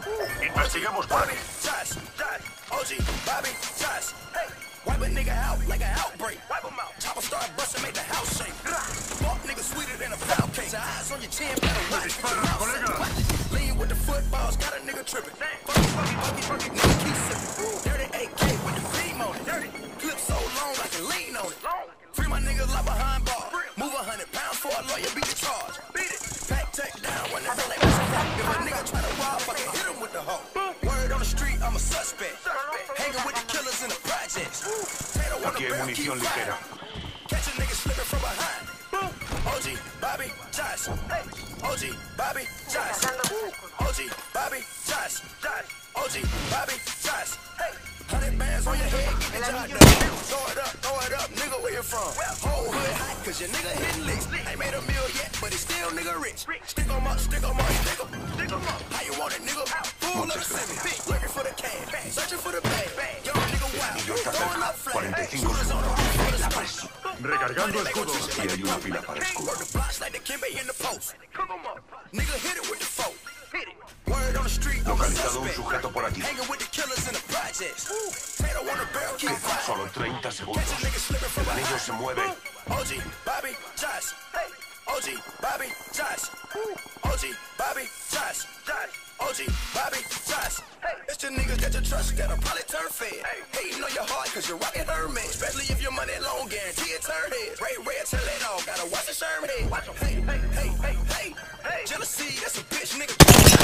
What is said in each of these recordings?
Investigamos por aquí. OG, Bobby, Josh, hey, wipe a nigga out like an outbreak. Wipe him out. Chopper start busting, make the house shake. Fuck nigga sweeter than a pound cake. Your eyes on your chin, better watch. Lean with the footballs, got a nigga tripping. Fucky, nigga keep sipping. Dirty AK with the beam on it. Dirty clip so long I can lean on it. Free my niggas like behind bar. Move 100 pounds for a lawyer, beat the charge. Beat it. Pack tech down when they feel like what's a fuck. If a nigga try to rob, I can hit him with the hoe. Word on the street, I'm a suspect. Hanging with the killers in the projects. Aquí hay munición ligera. Catch a nigga slipping from behind. OG, Bobby, Josh. OG, Bobby, Josh. OG, Bobby, Josh. OG, Bobby, Josh. 100 bands on your head, get the job done. Throw it up, nigga, where you from? Whole hood hot, cause your nigga hitting licks. Ain't made a meal yet, but he still nigga rich. Stick 'em up, stick 'em up, stick 'em up. How you want it, nigga? Full of the semi. Looking for the can, searching for the bag. Young nigga wild, throwing up flag. 45 Shooters on the roof, for the spot. Recargando escudos. Aquí hay una pila para escudos. Work the blocks like the Kimbe in the post. Nigga hit it with the folk. Word on the street, I'm a Localizado un suspect. sujeto por aquí. Hanging with the killers in the projects. Tato on the barrel, keep quiet. Solo 30 segundos. Catch a nigga slipping from El anillo behind. se mueve. OG, Bobby, Josh. OG, Bobby, Josh. OG, Bobby, Josh. OG, Bobby, Josh. It's the niggas that you trust that'll probably turn fed. Hating on your heart cause you're rocking Hermes. Especially if your money long, guarantee it turn heads. Ray red, tell it all, gotta watch the Sherm head. Watch them. Hey. Jealousy, that's a bitch, nigga.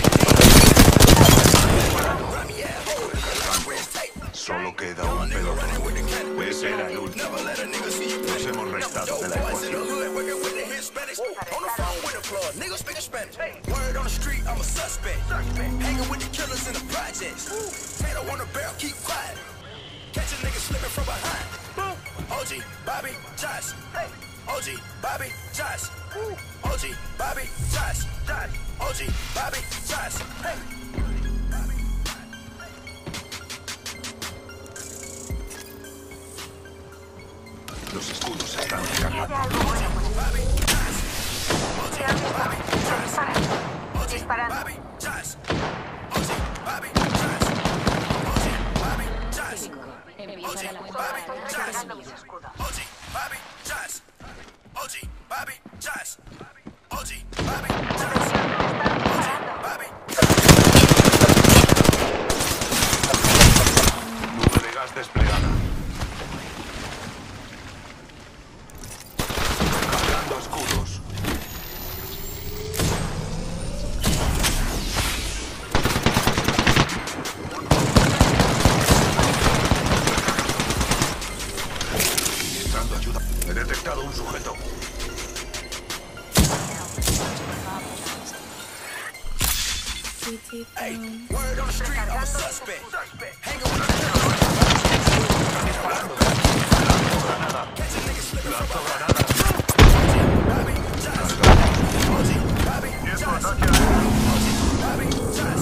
Rummy asshole, nigga, wrist tape. Solo queda un pelotón. Ese era el último. Nos hemos restado de la ecuación. On the phone with the plug, niggas speaking Spanish. Word on the street, I'm a suspect. Hanging with the killers in the projects. Tato on the barrel, keep quiet. Catch a nigga slipping from behind. OG, Bobby, Josh. OG, Bobby, Josh. OG, Bobby, Josh. OG, Bobby, Josh. Los escudos están recargados. Bobby, Josh. OG, Bobby, Josh. OG, Disparando. Bobby, Josh. OG, Bobby, Josh. OG, Bobby, Josh. OG, Bobby, Josh. Recargando mis escudos. OG, Bobby, Josh. OG, Bobby, Josh. OG, Bobby, Josh. Bobby, Nube de gas desplegada. Recargando escudos. Suministrando ayuda. He detectado un sujeto. hey, word on the street, I'm a suspect. Hanging with the catch a nigga slipping from behind. Bobby, Josh. OG, Bobby, Josh. OG, Bobby, Josh.